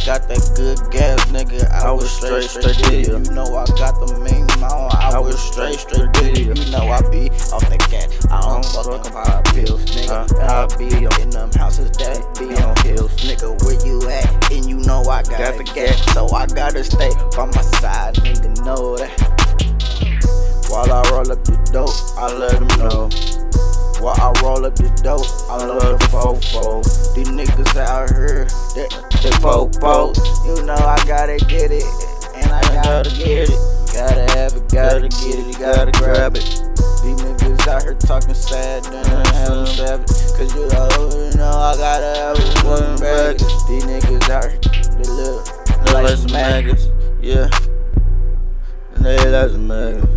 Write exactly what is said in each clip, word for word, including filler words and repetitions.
got that good gas, nigga. I was straight, straight did you. You know I got the mean on. I was straight, straight did you. You know I be off the gas. I don't fucking pop pills, nigga. I be in them houses that be on hills, nigga. Where you at? And you know I got, got the gas, so I gotta stay by my side, nigga. Know that. While I roll up the dope, I let them know. While I roll up the dope, I love the fofo. These niggas out here, they, they popo. You know I gotta get it, and I gotta get it. Gotta have it, gotta get it, gotta grab it. These niggas out here talking sad, then I have them savage. Cause you know, you know I gotta have it, one bag. These niggas out here, they look like some maggots, yeah. They like some maggots.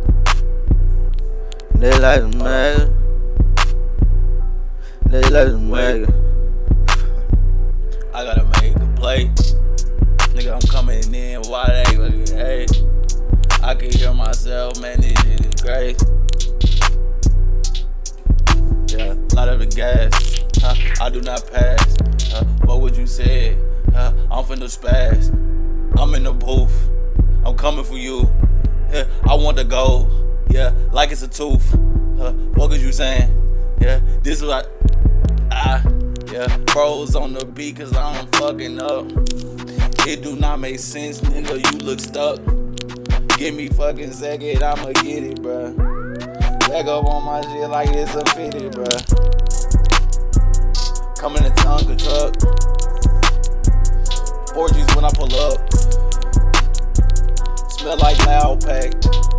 They like some maggots. They like some maggots. I gotta make a play. Nigga, I'm coming in. Why they looking, hey? I can hear myself, man. This shit is great. Yeah, light up the gas. Huh? I do not pass. Huh? What would you say? Huh? I'm finna spaz. I'm in the booth. I'm coming for you. Yeah, I want the gold. Yeah, like it's a tooth. Huh? What was you saying? Yeah, this is what I, yeah, froze on the beat cause I'm fucking up. It do not make sense, nigga, you look stuck. Give me fucking second, I'ma get it, bruh. Back up on my shit like it's a fitted, bruh. Come in the Tonka truck. four G's when I pull up. Smell like loud pack.